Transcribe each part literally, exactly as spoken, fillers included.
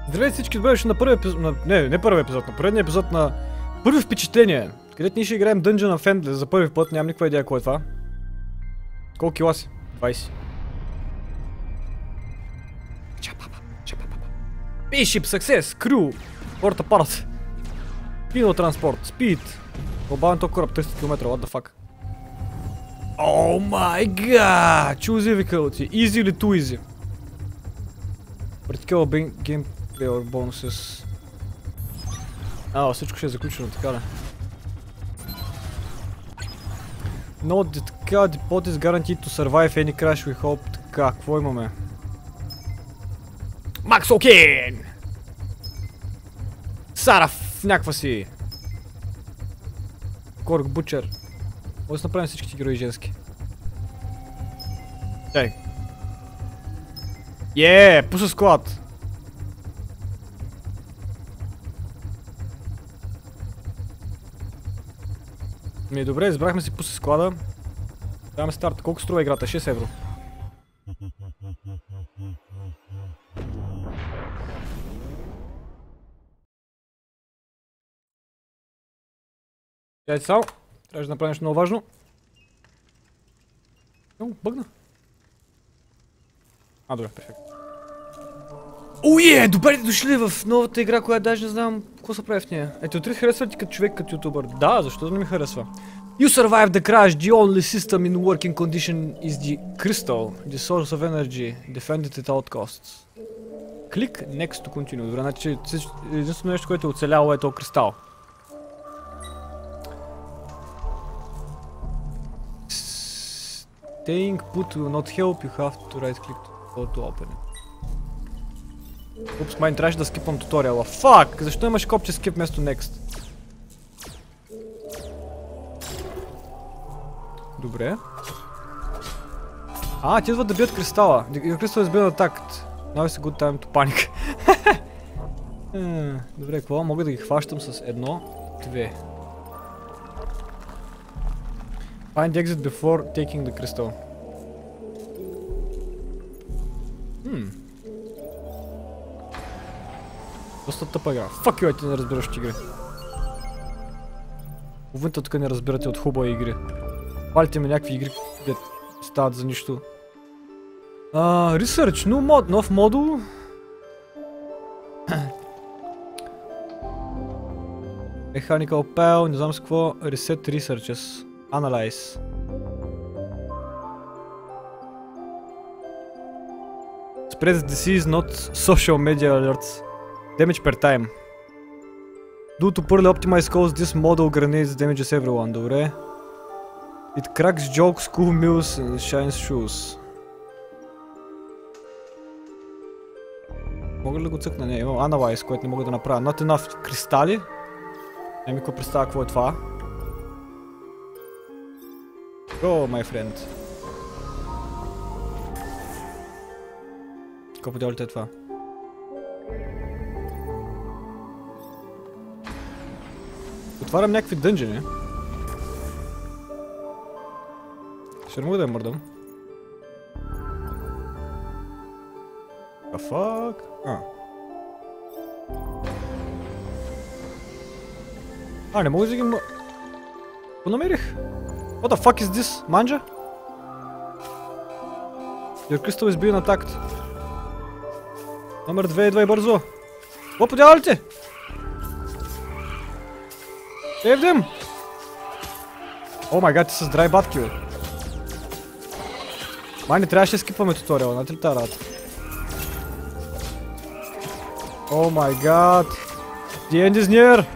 Здравейте всички, добре дошли на първи епизод, на... не, не първи епизод, на предния епизод на Първи впечатление, където ние ще играем Dungeon of Endless за първи път, нямам никаква идея кой е това. Колко кила си? двайсет. Spaceship Success, Crew, Порта Парт, Пино Транспорт, Speed, глобален ток кораб триста километра, what the fuck. Oh my god! Choose difficulty, easy или too easy? Particular gameplay or bonuses. А, всичко ще е заключено, така ли? No, така, depot is guaranteed to survive any crash we hope. Така, какво имаме? Максокен! Сараф, някаква си! Корк Бучер. Може да направим всичките герои женски. Ей! Е, пуша склад! Ми е добре, избрахме си пуша склада. Даваме старт. Колко струва играта? шест евро. Чайте само. Трябва да направим нещо много важно. О, бъгна. А, добре, перфектно. Уе, добре дошли в новата игра, която даже не знам какво се прави в нея. Ето, отри харесва ти като човек, като ютубър. Да, защо да не ми харесва? You survived the crash. The only system in working condition is the crystal, the source of energy. Defend it at all costs. Click next to continue. Добре, значи единствено нещо, което е оцеляло е този кристал. Staying put will not help. You have to right click to go to open it. Упс, май трябваше да скипвам туториала. Фак! Защо имаш копче скип вместо next? Добре. А, ти идват да бият кристала. The crystal is being attacked. Now is a good time to panic. Добре, какво? Мога да ги хващам с едно, две. Find the exit before taking the crystal. Хм. Доста тъпа игра. Fuck you, ти не разбираш от игри. Половината тук не разбирате от хубави игри. Хвалите ми някакви игри, които стават за нищо. Uh, research, no mod, нов модул. Mechanical Pal, не знам с какво. Reset Researches. Analyze. Spreads disease, not social media alerts. Damage per time. Due to poorly optimized calls, this model grenades damages everyone. Добре. It cracks jokes, cool meals and shines shoes. Мога ли да го цъкна? Не, имам Analyze, което не мога да направя. Not enough кристали. Не ми какво представя какво е това. Go, my friend. Какво подявалите е това? Отварям някакви дънжени. Ще не мога да я мърдам. The fuck? А. А, не мога да ги м... Какво намерих? What the fuck is this? Манджа? Your crystal is being attacked. Номер две, идва и бързо. Какво подява ли ти? Save them! О май гад, ти с драй батки, бе. Май не трябваше да скипваме туториала, знаете ли тази работа? О май гад! The end is near!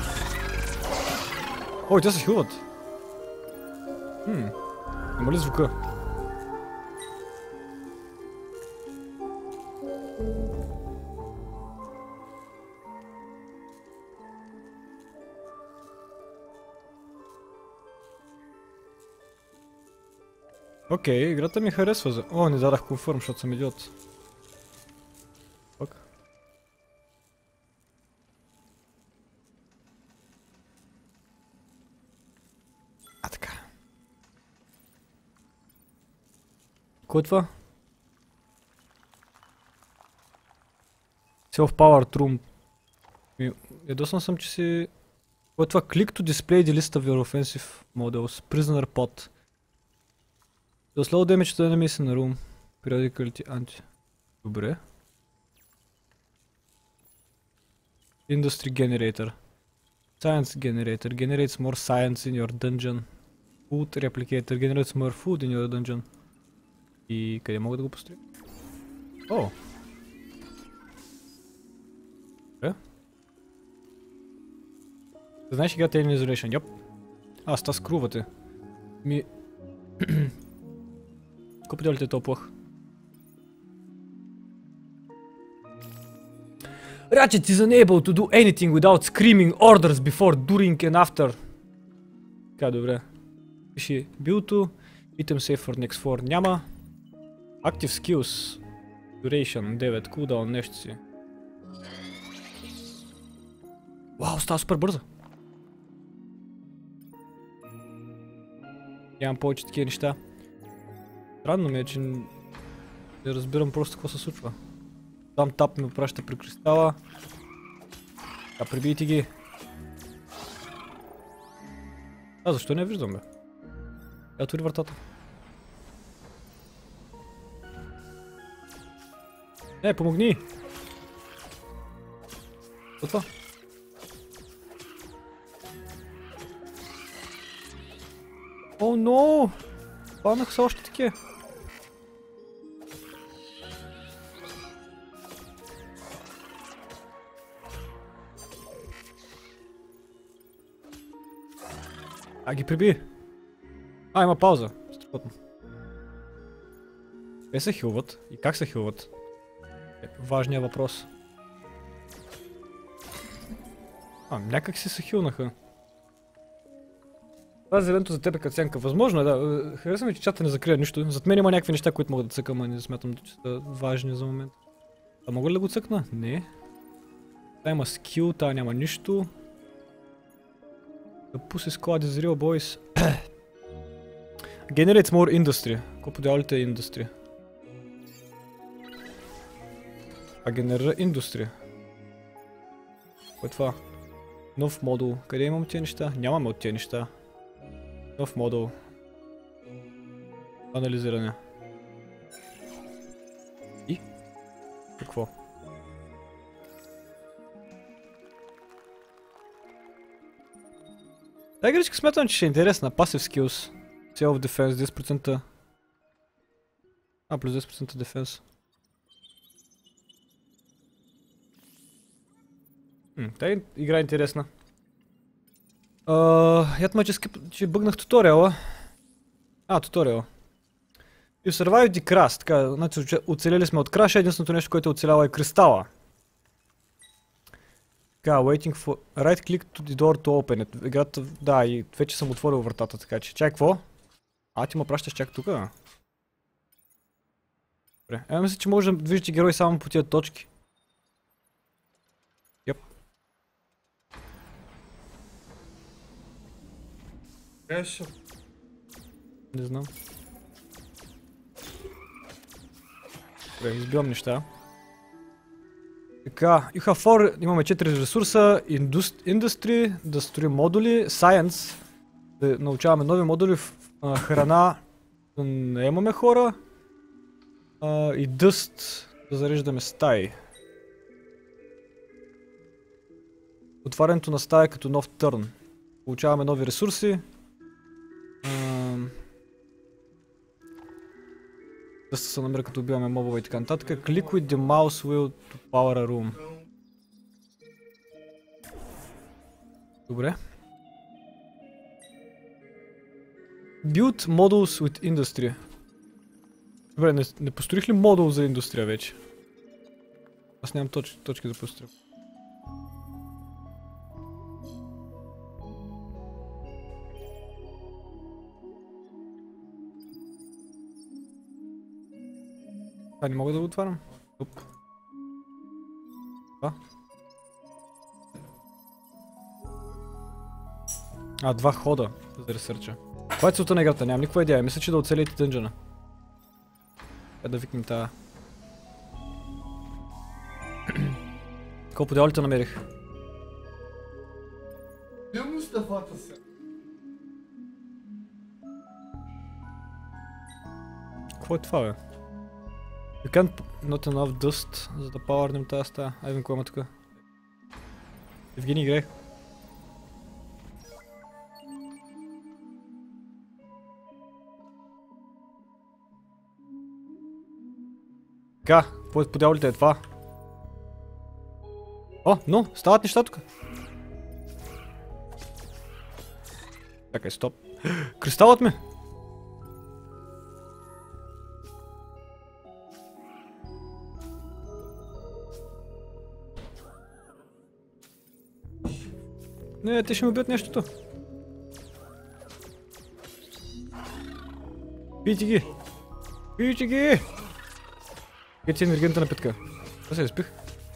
Ой, те се хилват. Хм, има ли звука? Окей, okay, играта ми харесва за... О, не дадах конфърм, защото съм идиот. Пък. А, така. Кой е това? Self-powered room. Ядосан съм, че си... Кой е това? Click to display the list of your offensive models. Prisoner pod. The slow damage to enemies in the room. Periodically anti... Добре. Industry generator. Science generator. Generates more science in your dungeon. Food replicator. Generates more food in your dungeon. И къде мога да го построя? О! Добре. Знаеш играта Alien Isolation? Йоп. А, ста скрувате. Ми... Купите ли те то плах? Ratchet is unable to do anything without screaming orders before, during and after. Така, добре. Пиши билто. Item save for next four няма. Active skills. Duration девет. Cooldown нещо си. Вау, става супер бързо. Нямам повече такива неща. Странно ми е, че не разбирам просто какво се случва. Там тап ме праща при кристала. А, прибийте ги. А, защо не я виждам, бе? Я отвори вратата. Не, помогни! Какво това? О, но! Паднах са още такива. А, ги приби! А, има пауза. Страхотно. Те се хилват и как се хилват? Е, важният въпрос. А, някак си се хилнаха. Това зеленото за теб е каценка. Възможно е, да. Хареса ми, че чата не закрия нищо. Зад мен има някакви неща, които мога да цъкам, а не смятам, че са важни за момент. А мога ли да го цъкна? Не. Та има скил, та няма нищо. The pussy squad is real, boys. Generates more industry. Какво подявалите е industry? А генерира индустрия. Какво е това? Нов модул. Къде имам тия неща? Нямаме от тия неща. Нов модул. Анализиране. И? Какво? Та игричка смятам, че ще е интересна. Passive skills. Self defense десет процента. А, плюс десет процента defense. Хм, тая игра е интересна. Uh, ятма, че, скъп, че бъгнах туториала. А, туториала. You survived the crash. Така, значи оцелели сме от краша. Единственото нещо, което е оцелява е кристала. Така, waiting for... Right click to the door to open it. Играта... Да, и вече съм отворил вратата, така че... Чай, какво? А, ти ме пращаш чак тука? Добре. Е, мисля, че може да движите герой само по тия точки. Йоп. Кеше. Не знам. Добре, избивам неща. Така, you have four, имаме четири ресурса, Industry, да строим модули, Science, да научаваме нови модули, а, храна, да наемаме хора, а, и Dust, да зареждаме стаи. Отварянето на стая като нов търн. Получаваме нови ресурси. Дъста се намира като убиваме мобове и така нататък. Click with the mouse wheel to power a room. Добре. Build modules with industry. Добре, не, не построих ли модул за индустрия вече? Аз нямам точ, точки да построя. А, не мога да го отварям. Оп. Това. А, два хода за ресърча. Това е целта на играта, нямам никаква идея. Мисля, че да оцелите дънжена. Е да викнем тая. Какво по дяволите намерих? Бил Мустафата се. Какво е това, бе? You can't not enough dust, за да пауърнем тази стая. Айде, кой има тук? Евгений, играй. Така, какво е по дяволите е това? О, но, стават неща тук. Чакай, стоп. Кристалът ми! Не, те ще ми убият нещото. Пийте ги! Пийте ги! Ето си енергийната напитка. Това се изпих.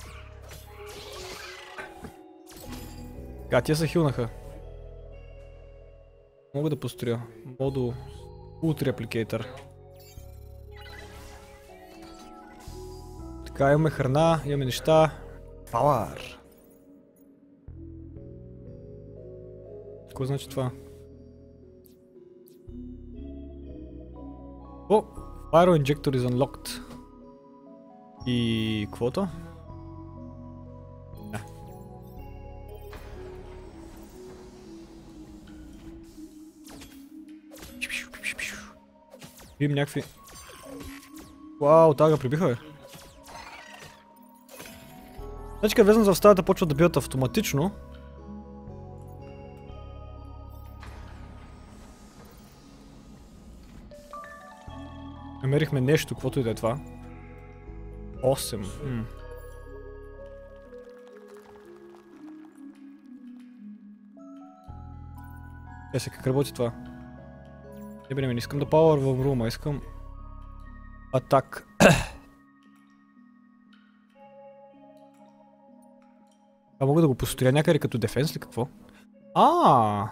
Така, тия се хилнаха. Мога да построя. Модул Food Replicator. Така, имаме храна, имаме неща. Power. Какво значи това? О! Pyro Injector is unlocked. И... каквото? Да. Видим някакви... Вау, тага прибиха, бе. Значи като влезнат в стаята почват да бият автоматично. Намерихме нещо, каквото и да е това. осем. М. Е, се как работи това? Не бе, не искам да пауървам рума, искам... атак. А мога да го построя някъде като дефенс ли какво? А.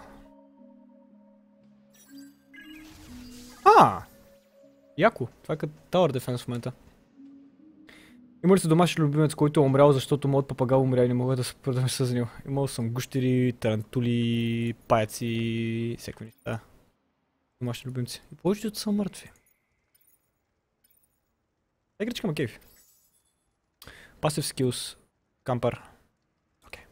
А. Яко. Това е като Tower Defense в момента. Има ли се домашен любимец, който е умрял, защото моят папагал умря и не мога да се да ме съзнил? Имал съм гущери, тарантули, паяци, всякакви неща. Домашни любимци. И повечето са мъртви. Игричка ма кейфи. Passive skills. Кампър. Окей.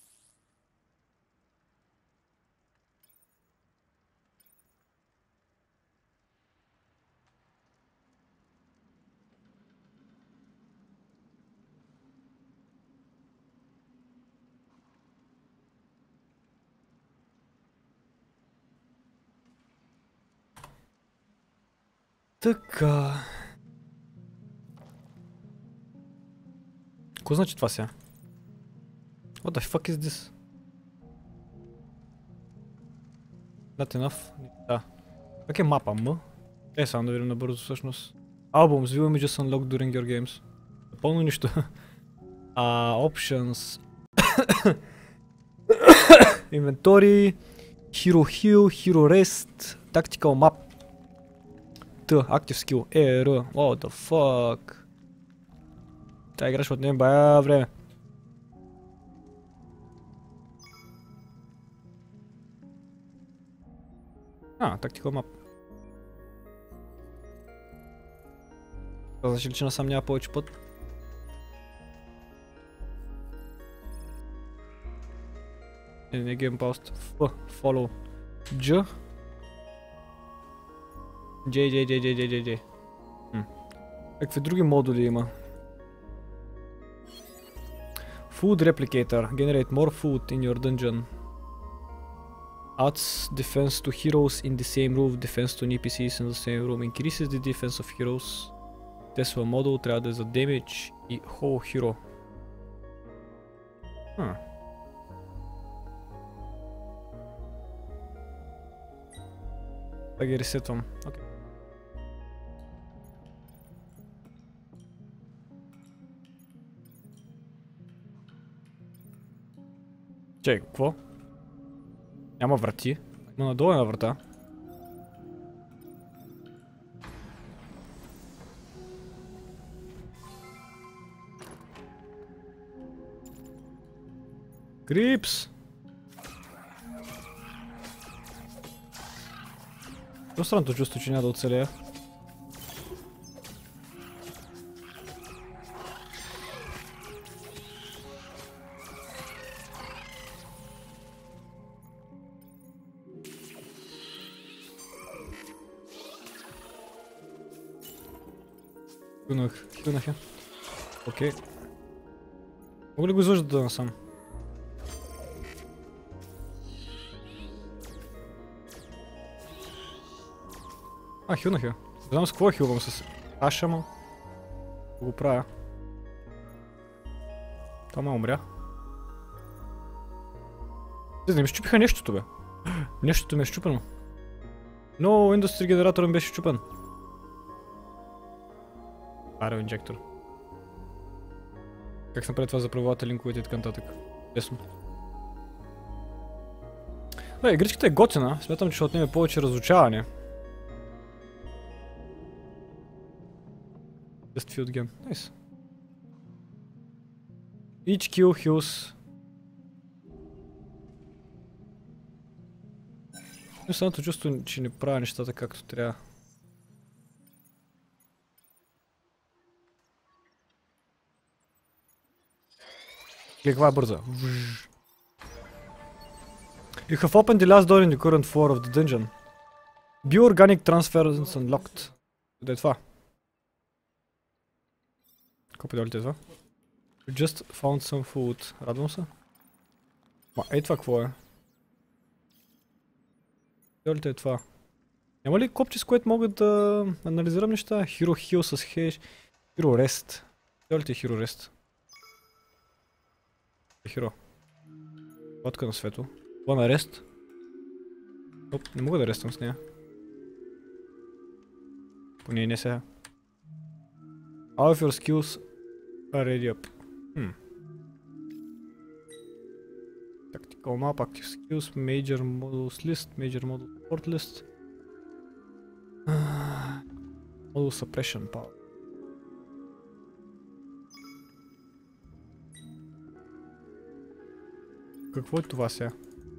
Така. Какво значи това сега? What the fuck is this? Not enough. Да. Как е мапа? М? Е, само да видим набързо всъщност. Albums, view images unlocked during your games. Напълно нищо. А, options. Inventory. Hero heal, hero rest. Tactical map. Т, active skill. Е, Р. What the fuck? Тя игра ще отнеме бая време. А, tactical map. Това значи ли, че насам няма повече път? Не, не game post. F, follow. G. J, J, J, J, J, J, J. Хм. Какви други модули има? Food Replicator. Generate more food in your dungeon. Adds defense to heroes in the same room. Defense to N P Cs in the same room. Increases the defense of heroes. Tesla модул трябва да е за damage и whole hero. Хм. Да ги ресетвам. Okay. Чай, какво? Няма врати. Има надолу една врата. Крипс! Това странното чувство, че няма да оцелея. Хилнах, хилнах я. Окей. Мога ли го излъжда да насам? А, хилнах я. Не знам с какво хилвам, с аша, ма. Го правя. Тома умря. Не ми щупиха нещото, бе. Нещото ми е щупено. Но Industry генератора ми беше щупен. Аеро инжектор. Как се направи това за правилата, линковете и така нататък? Лесно. Да, игричката е готина. Смятам, че ще отнеме повече разучаване. Just field game. Nice. Each kill heals. Но самото чувство, че не правя нещата както трябва. Каква бърза. You have opened the last door in the current floor of the dungeon. Bioorganic transference unlocked. Къде е това? Какво педалите е това? You just found some food. Радвам се. Ма, ей това какво е? Педалите е това. Няма ли копче, с което мога да анализирам неща? Hero Heal с Hash. Hero Rest. Педалите е Hero Rest. Хиро. Лодка на свето. One Rest. Оп, не мога да рестам с нея. Поне не сега. All of your skills are ready up. Hmm. Tactical map, active skills, major models list, major model support list. Model suppression power. Какво е това сега?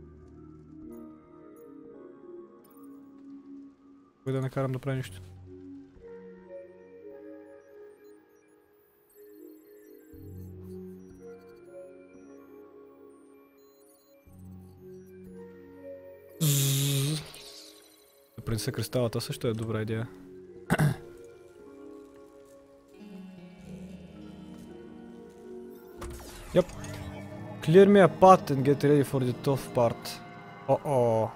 Кой да накарам да прави нещо? Да принеса кристалата също е добра идея. Yep. Clear me a path and get ready for the tough part. Oh oh.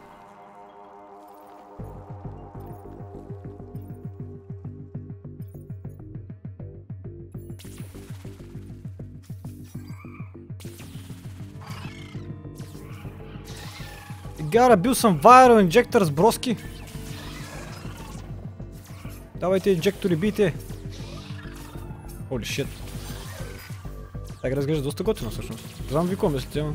You gotta build some viral injectors, броски. Давайте инжектори, бийте. Holy shit. Така разглежда доста готино всъщност. Знам ви какво мислите, ама.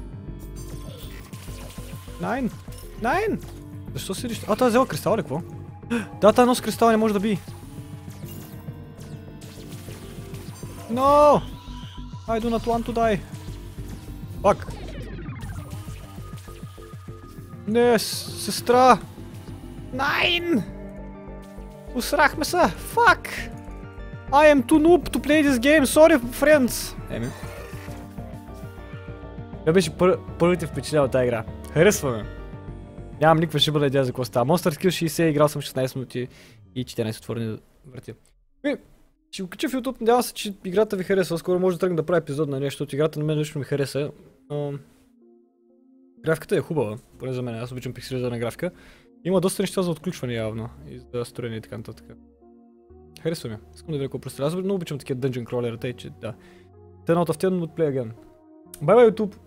Найн! Найн! Защо си рища? А, тази взела кристал ли, какво? Да, тази нос кристал не може да би. No! I do not want to die. Пак. Не, сестра! Найн! Усрахме се! Fuck! I am too noob to play this game, sorry friends! Еми. Това беше пър първите впечатления от тази игра. Харесваме. Нямам никаква шибана идея за какво става. Monster Skill шейсет, играл съм шестнайсет минути и четиринайсет отворени врати. Еми, ще го кача в YouTube, надявам се, че играта ви харесва. Скоро може да тръгна да правя епизод на нещо, защото играта на мен лично ми хареса. Но... графиката е хубава, поне за мен, аз обичам пикселизирана графика. Има доста неща за отключване явно и за строение и така нататък. Харесва ми. Искам да видя какво представя. Аз много обичам такива dungeon crawler, тъй че да. Ten out of ten would play again. Bye bye YouTube!